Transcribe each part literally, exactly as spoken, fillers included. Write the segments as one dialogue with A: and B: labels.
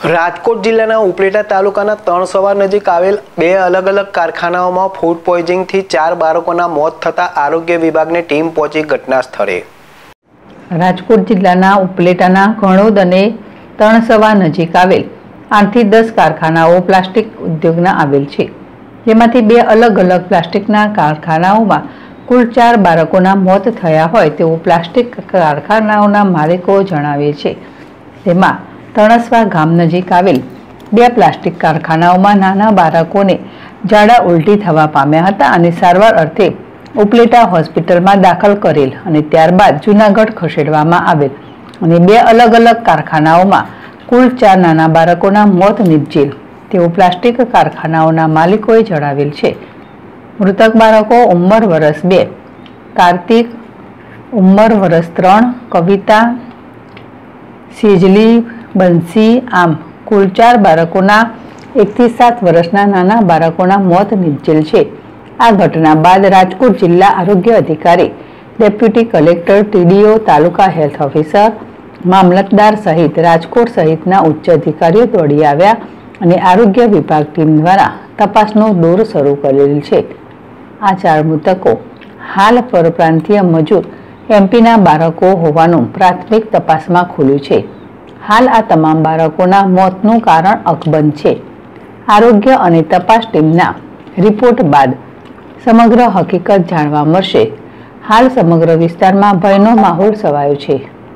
A: રાજકોટ જિલ્લાના ઉપલેટા તાલુકાના તણસવા નજીક આવેલ બે અલગ અલગ કારખાનાઓમાં ફૂડ પોઈઝનિંગથી ચાર બાળકોના મોત થતા આરોગ્ય વિભાગની ટીમ પહોંચી ઘટના સ્થળે।
B: રાજકોટ જિલ્લાના ઉપલેટાના ઘણોદ અને તણસવા નજીક આવેલ આઠથી દસ કારખાનાઓ પ્લાસ્ટિક ઉદ્યોગના આવેલ છે, જેમાંથી બે અલગ અલગ પ્લાસ્ટિકના કારખાનાઓમાં કુલ ચાર બાળકોના મોત થયા હોય તેવું પ્લાસ્ટિક કારખાનાઓના માલિકો જણાવે છે। તેમાં તણસવા ગામ નજીક આવેલ બે પ્લાસ્ટિક કારખાનાઓમાં નાના બાળકોને ઝાડા ઉલટી થવા પામ્યા હતા અને સારવાર અર્થે ઉપલેટા હોસ્પિટલમાં દાખલ કરેલ અને ત્યારબાદ જૂનાગઢ ખસેડવામાં આવેલ અને બે અલગ અલગ કારખાનાઓમાં કુલ ચાર નાના બાળકોના મોત નિપજેલ તેવું પ્લાસ્ટિક કારખાનાઓના માલિકોએ જણાવેલ છે। મૃતક બાળકો ઉંમર વર્ષ બે, કાર્તિક ઉંમર વર્ષ ત્રણ, કવિતા, સેજલી, બંસી આમ કુલ ચાર બાળકોના એકથી સાત વર્ષના નાના બાળકોના મોત નિપજેલ છે। આ ઘટના બાદ રાજકોટ જિલ્લા આરોગ્ય અધિકારી, deputy collector, TDO, taluka health officer, મામલતદાર સહિત રાજકોટ સહિતના ઉચ્ચ અધિકારીઓ દોડી આવ્યા અને આરોગ્ય વિભાગ ટીમ દ્વારા તપાસનો દોર શરૂ કરેલ છે। આ ચાર મૃતકો હાલ પરપ્રાંતીય મજૂર એમપીના બાળકો હોવાનું પ્રાથમિક તપાસમાં ખુલ્યું છે। હાલ આ તમામ બાળકોના મોતનું કારણ અકબંધ છે। આરોગ્ય અને તપાસ ટીમના રિપોર્ટ બાદ સમગ્ર હકીકત જાણવા મળશે। હાલ સમગ્ર વિસ્તારમાં ભયનો માહોલ છવાયો છે।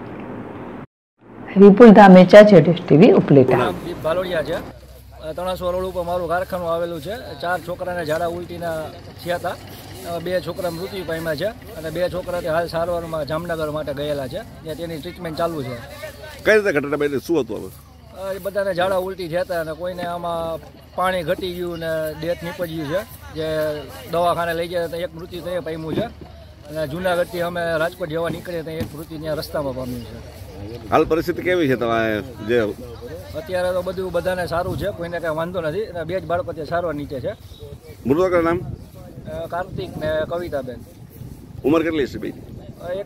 B: વિપુલ ધામેચા, જેડેશ ટીવી, ઉપલેટા।
C: તણસવા રોડ ઉપર મારું કારખાનું આવેલું છે। ચાર છોકરાને ઝાડા ઉલટીના થયા હતા, બે છોકરા મૃત્યુ પામ્યા છે અને બે છોકરા હાલ સારવારમાં જામનગર માટે ગયેલા છે, ત્યાં તેની ટ્રીટમેન્ટ ચાલુ છે।
D: કઈ રીતે ઘટના બની, શું હતું?
C: હવે બધાને ઝાડા ઉલટી થયા હતા અને કોઈને આમાં પાણી ઘટી ગયું ને ડેથ નીપજ્યું છે, જે દવાખાને લઈ ગયા ત્યાં એક મૃત્યુ ત્યાં પામ્યું છે અને જૂનાગઢથી અમે રાજકોટ જવા નીકળ્યા ત્યાં એક મૃત્યુ ત્યાં રસ્તામાં પામ્યું છે।
D: હાલ પરિસ્થિતિ કેવી છે તમારે? જે
C: અત્યારે તો બધું બધાને સારું છે, કોઈને કાંઈ વાંધો નથી અને બે જ બાળકો ત્યાં સારવાર નીચે છે।
D: મૃતકનું નામ?
C: કાર્તિક ને કવિતાબેન।
D: ઉંમર કેટલી છે ભાઈ?